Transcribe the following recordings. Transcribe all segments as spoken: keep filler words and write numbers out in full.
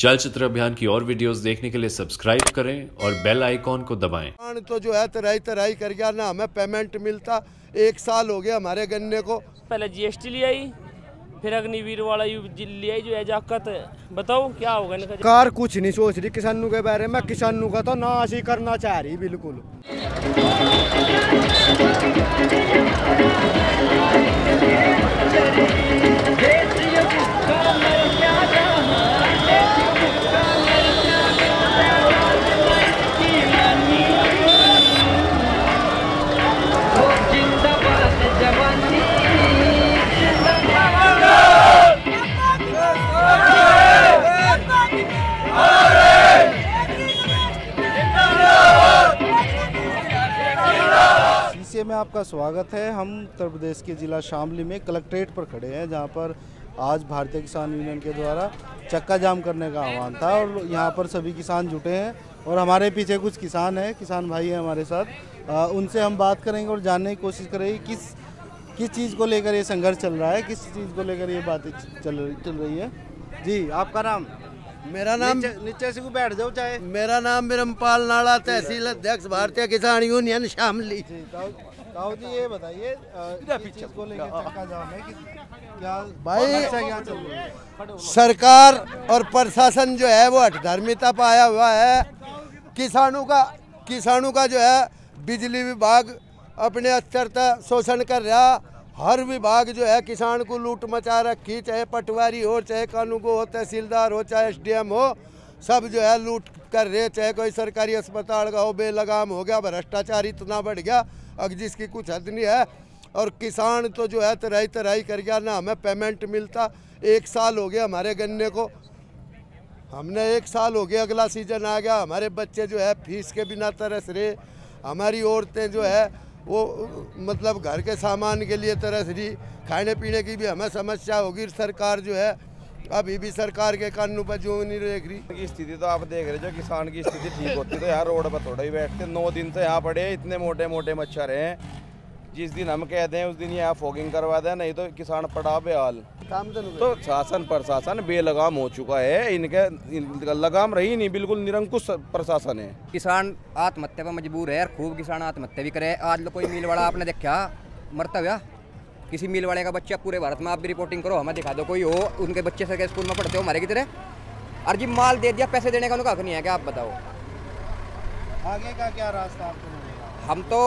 चलचित्र अभियान की और वीडियोस देखने के लिए सब्सक्राइब करें और बेल आइकॉन को दबाएं। तो जो है तराई तराई कर गया ना, हमें पेमेंट मिलता। एक साल हो गया हमारे गन्ने को। पहले जीएसटी ले आई, फिर अग्निवीर वाला यू ले आई जो एजाकत। बताओ क्या होगा इनका। कार कुछ नहीं सोच रही किसानों के बारे में। किसानों का तो नाश ही करना चाह रही बिल्कुल। में आपका स्वागत है। हम उत्तर प्रदेश के ज़िला शामली में कलेक्ट्रेट पर खड़े हैं, जहां पर आज भारतीय किसान यूनियन के द्वारा चक्का जाम करने का आह्वान था और यहां पर सभी किसान जुटे हैं और हमारे पीछे कुछ किसान हैं, किसान भाई हैं हमारे साथ। आ, उनसे हम बात करेंगे और जानने की कोशिश करेंगे किस किस चीज़ को लेकर ये संघर्ष चल रहा है, किस चीज़ को लेकर ये बातें चल चल रही है। जी, आपका नाम? मेरा नाम नीचे से बैठ जाओ चाहे। मेरा नाम बिरमपाल नाड़ा, तहसील अध्यक्ष भारतीय किसान यूनियन शामली। ताऊ जी ये बताइए चीज को लेकर चक्का जाम है कि क्या भाई क्या चल रही है? सरकार और प्रशासन जो है वो हठधर्मिता पाया हुआ है। किसानों का किसानों का जो है बिजली विभाग अपने स्तर तक शोषण कर रहा। हर विभाग जो है किसान को लूट मचा रखी, चाहे पटवारी हो, चाहे कानूगो हो, तहसीलदार हो, चाहे एसडीएम हो, सब जो है लूट कर रहे। चाहे कोई सरकारी अस्पताल का हो, बेलगाम हो गया। भ्रष्टाचार इतना बढ़ गया अब जिसकी कुछ हद नहीं है। और किसान तो जो है तराई तराई कर गया ना, हमें पेमेंट मिलता। एक साल हो गया हमारे गन्ने को। हमने एक साल हो गया, अगला सीजन आ गया, हमारे बच्चे जो है फीस के बिना तरस रहे। हमारी औरतें जो है वो मतलब घर के सामान के लिए तरस रही। खाने पीने की भी हमें समस्या होगी। सरकार जो है अभी भी सरकार के कानून पर जो नहीं देख रही। स्थिति तो आप देख रहे हो, किसान की स्थिति ठीक होती तो यार रोड पर थोड़ा ही बैठते। नौ दिन से यहाँ पड़े, इतने मोटे मोटे मच्छर हैं। जिस दिन हम कहते हैं उस दिन यहाँ फॉगिंग करवा दें, नहीं तो किसान पड़ा बेहाल। तो शासन प्रशासन बेलगाम हो चुका है। इनके इनका लगाम रही नहीं, बिल्कुल निरंकुश प्रशासन है। किसान आत्महत्या पर मजबूर है, खूब किसान आत्महत्या भी करे। आज कोई मिल वाला आपने देखा मरता हुआ? किसी मिल वाले का बच्चा पूरे भारत में आप भी रिपोर्टिंग करो, हमें दिखा दो कोई हो उनके बच्चे सरकारी स्कूल में पढ़ते हो हमारे की तरह। और जी माल दे दिया, पैसे देने का उनका हक नहीं है क्या? आप बताओ आगे का क्या रास्ता आपको मिलेगा? हम तो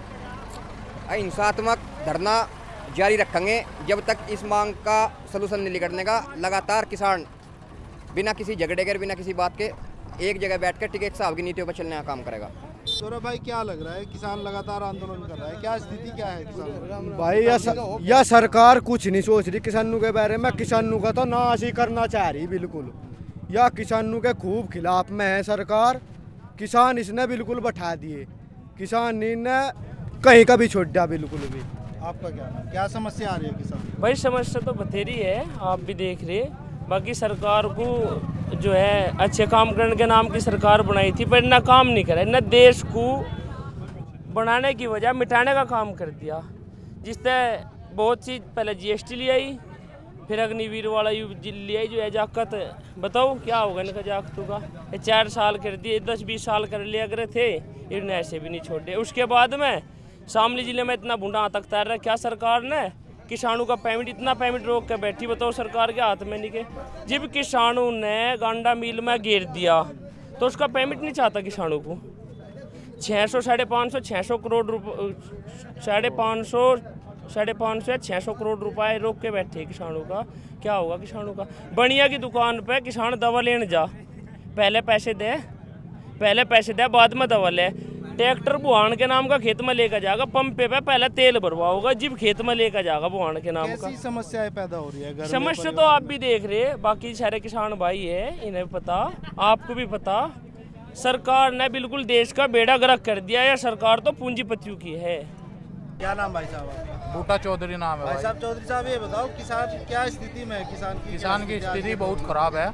हिंसात्मक धरना जारी रखेंगे जब तक इस मांग का सलूशन नहीं निकलने का। लगातार किसान बिना किसी झगड़े के, बिना किसी बात के एक जगह बैठ कर टिकट साहब की नीतियों पर चलने का काम करेगा। सौरभ भाई क्या लग रहा है, किसान लगातार आंदोलन कर रहा है, क्या स्थिति क्या है किसान? भाई या, स, या सरकार कुछ नहीं सोच रही किसानों के बारे में। किसानों का तो नाश ही करना चाह रही बिल्कुल। या किसानों के खूब खिलाफ में है सरकार। किसान इसने बिल्कुल बैठा दिए, किसान ने कहीं का भी छोड़ दिया बिल्कुल भी। आपका क्या क्या समस्या आ रही है किसान? भाई समस्या तो बथेरी है, आप भी देख रहे। बाकी सरकार को जो है अच्छे काम करने के नाम की सरकार बनाई थी, पर ना काम नहीं करे, न देश को बनाने की वजह मिटाने का काम कर दिया। जिससे बहुत सी पहले जीएसटी ले आई, फिर अग्निवीर वाला यू ले आई जो एजाकत। बताओ क्या होगा इनका जाकतों का। ये चार साल कर दिए, दस बीस साल कर लिया करे थे, इन्हें ऐसे भी नहीं छोड़े। उसके बाद में शामली जिले में इतना भूडा तक तैर रहा। क्या सरकार ने किसानों का पेमेंट, इतना पेमेंट रोक के बैठी। बताओ सरकार के हाथ में नहीं के। जब किसानों ने गांडा मिल में घेर दिया तो उसका पेमेंट नहीं चाहता किसानों को। छः सौ साढ़े पाँच सौ छः सौ करोड़ रुपये साढ़े पाँच सौ साढ़े पाँच सौ या छः सौ करोड़ रुपए रोक के बैठे किसानों का। क्या होगा किसानों का? बनिया की दुकान पे किसान दवा लेने जा, पहले पैसे दे पहले पैसे दे बाद में दवा ले। ट्रैक्टर बुहान के नाम का खेत में लेकर जाएगा, पंप पे पे पहले तेल भरवाओगा, जिब खेत में लेकर जाएगा बुहान के नाम का। समस्याएं पैदा हो रही है। समस्या तो आप भी देख रहे, बाकी सारे किसान भाई है, इन्हें पता, आपको भी पता। सरकार ने बिल्कुल देश का बेड़ा गर्क कर दिया। या सरकार तो पूंजीपतियों की है। क्या नाम भाई साहब? बूटा चौधरी नाम है। भाई साहब चौधरी साहब ये बताओ किसान क्या स्थिति में है? किसान की किसान की स्थिति बहुत खराब है।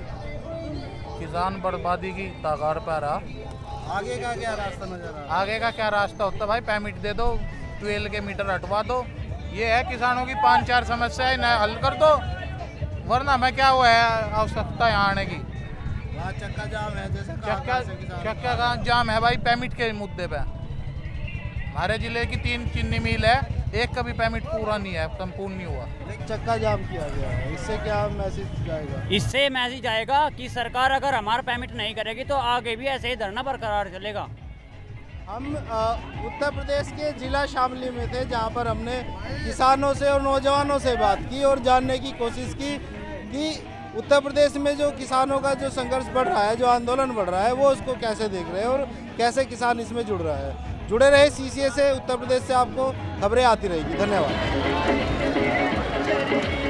किसान बर्बादी की तागार पर रहा। आगे का क्या रास्ता नजर आ रहा है? आगे का क्या रास्ता होता भाई? परमिट दे दो, ट्वेल्व के मीटर हटवा दो। ये है किसानों की पांच चार समस्याएं न हल कर दो, वरना मैं क्या हुआ है आवश्यकता यहाँ आने की। वहाँ चक्का जाम है, जैसे चक्का चक्का का जाम है भाई परमिट के मुद्दे पे। हमारे जिले की तीन चीनी मिल है, एक का भी परमिट पूरा नहीं है, संपूर्ण नहीं हुआ। चक्का जाम किया गया है, इससे क्या मैसेज जाएगा? इससे मैसेज आएगा कि सरकार अगर हमारा परमिट नहीं करेगी तो आगे भी ऐसे ही धरना बरकरार चलेगा। हम उत्तर प्रदेश के जिला शामली में थे, जहां पर हमने किसानों से और नौजवानों से बात की और जानने की कोशिश की कि उत्तर प्रदेश में जो किसानों का जो संघर्ष बढ़ रहा है, जो आंदोलन बढ़ रहा है, वो उसको कैसे देख रहे हैं और कैसे किसान इसमें जुड़ रहा है। जुड़े रहे सीसीए से, उत्तर प्रदेश से आपको खबरें आती रहेगी। धन्यवाद।